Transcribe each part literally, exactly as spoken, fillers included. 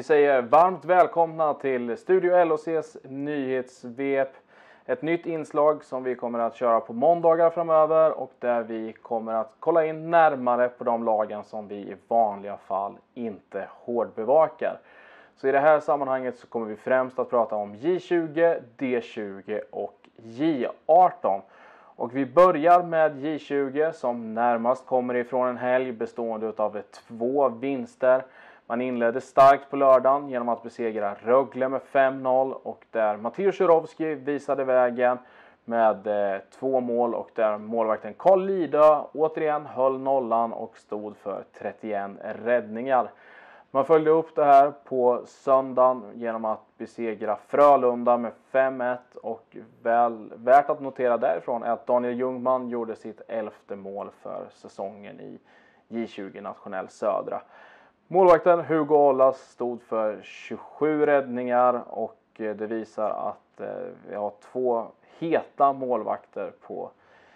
säger varmt välkomna till Studio L O C:s nyhetssvep. Ett nytt inslag som vi kommer att köra på måndagar framöver och där vi kommer att kolla in närmare på de lagen som vi i vanliga fall inte hårdbevakar. Så i det här sammanhanget så kommer vi främst att prata om J tjugo, D tjugo och J arton. Och vi börjar med J tjugo som närmast kommer ifrån en helg bestående av två vinster. Man inledde starkt på lördagen genom att besegra Rögle med fem noll och där Mateusz Jurowski visade vägen med eh, två mål och där målvakten Carl Lidö återigen höll nollan och stod för trettioen räddningar. Man följde upp det här på söndagen genom att besegra Frölunda med fem ett och väl, värt att notera därifrån är att Daniel Ljungman gjorde sitt elfte mål för säsongen i J tjugo nationell södra. Målvakten Hugo Ålas stod för tjugosju räddningar och det visar att vi har två heta målvakter på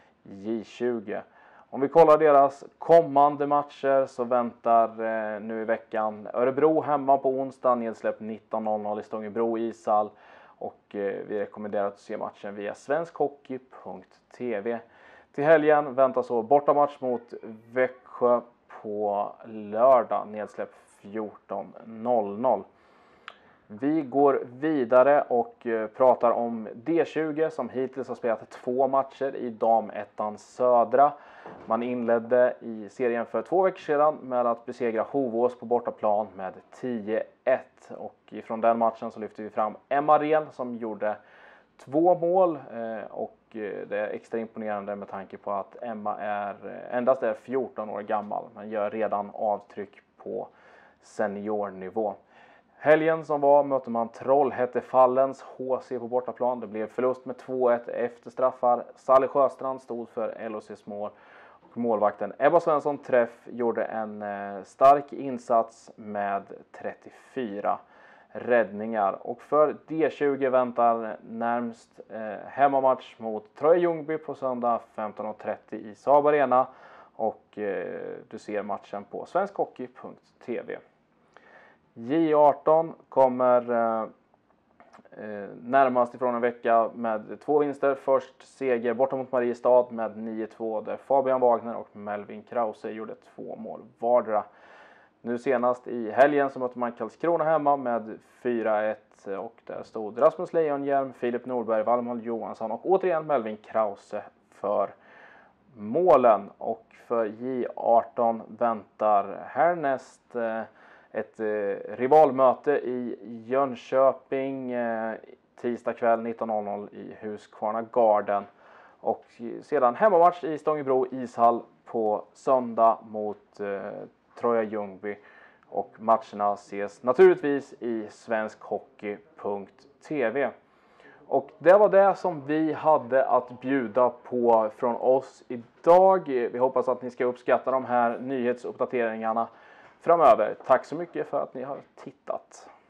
J tjugo. Om vi kollar deras kommande matcher så väntar nu i veckan Örebro hemma på onsdag, nedsläpp nitton noll noll i Stångebro ishall. Och vi rekommenderar att se matchen via svenskhockey punkt tv. Till helgen väntas så bortamatch mot Växjö på lördag, nedsläpp fjorton noll noll. Vi går vidare och pratar om D tjugo som hittills har spelat två matcher i damettan södra. Man inledde i serien för två veckor sedan med att besegra Hovås på bortaplan med tio ett. Och ifrån den matchen så lyfter vi fram Emma Ren som gjorde två mål. Och det är extra imponerande med tanke på att Emma är, endast är fjorton år gammal. Man gör redan avtryck på seniornivå. Helgen som var mötte man Trollhättefallens H C på bortaplan. Det blev förlust med två ett efter straffar. Sally Sjöstrand stod för L O C:s mål. Och målvakten Ebba Svensson Träff gjorde en eh, stark insats med trettiofyra räddningar. Och för D tjugo väntar närmst eh, hemmamatch mot Troja Ljungby på söndag femton trettio i Saab Arena. Och eh, du ser matchen på svenskhockey punkt tv. J arton kommer eh, närmast ifrån en vecka med två vinster. Först seger borta mot Mariestad med nio två där Fabian Wagner och Melvin Krause gjorde två mål vardera. Nu senast i helgen så mötte man Karlskrona hemma med fyra ett och där stod Rasmus Lejonhjelm, Filip Norberg, Valmar Johansson och återigen Melvin Krause för målen. Och för J arton väntar härnäst eh, ett eh, rivalmöte i Jönköping eh, tisdag kväll nitton noll noll i Huskvarna Garden. Och sedan hemmamatch i Stångebro ishall på söndag mot eh, Troja Ljungby. Och matcherna ses naturligtvis i svenskhockey punkt tv. Och det var det som vi hade att bjuda på från oss idag. Vi hoppas att ni ska uppskatta de här nyhetsuppdateringarna framöver. Tack så mycket för att ni har tittat.